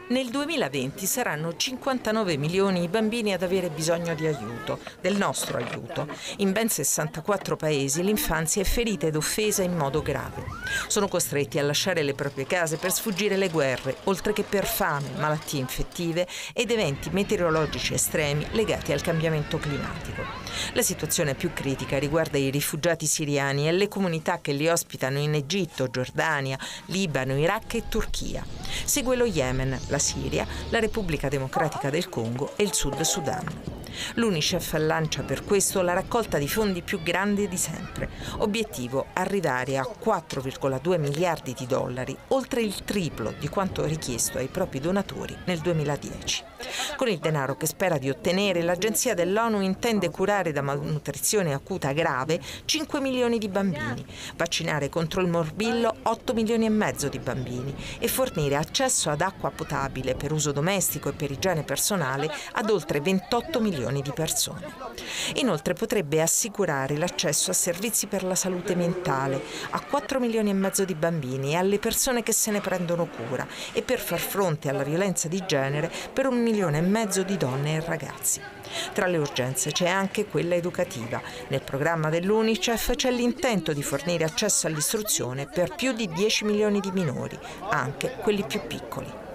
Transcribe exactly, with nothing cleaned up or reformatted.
Nel duemilaventi saranno cinquantanove milioni i bambini ad avere bisogno di aiuto, del nostro aiuto. In ben sessantaquattro paesi l'infanzia è ferita ed offesa in modo grave. Sono costretti a lasciare le proprie case per sfuggire le guerre, oltre che per fame, malattie infettive ed eventi meteorologici estremi legati al cambiamento climatico. La situazione più critica riguarda i rifugiati siriani e le comunità che li ospitano in Egitto, Giordania, Libano, Iraq e Turchia. Segue lo Yemen, la Siria, la Repubblica Democratica del Congo e il Sud Sudan. L'UNICEF lancia per questo la raccolta di fondi più grande di sempre. Obiettivo: arrivare a quattro virgola due miliardi di dollari, oltre il triplo di quanto richiesto ai propri donatori nel duemiladieci. Con il denaro che spera di ottenere, l'agenzia dell'ONU intende curare da malnutrizione acuta grave cinque milioni di bambini, vaccinare contro il morbillo otto milioni e mezzo di bambini e fornire accesso ad acqua potabile per uso domestico e per igiene personale ad oltre ventotto milioni di persone. Inoltre potrebbe assicurare l'accesso a servizi per la salute mentale a quattro milioni e mezzo di bambini e alle persone che se ne prendono cura e per far fronte alla violenza di genere per un milione e mezzo di donne e ragazzi. Tra le urgenze c'è anche quella educativa. Nel programma dell'UNICEF c'è l'intento di fornire accesso all'istruzione per più di dieci milioni di minori, anche quelli più piccoli.